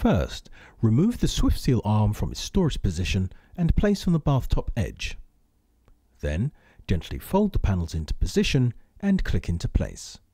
First, remove the Swiftseal arm from its storage position and place on the bathtop edge. Then, gently fold the panels into position and click into place.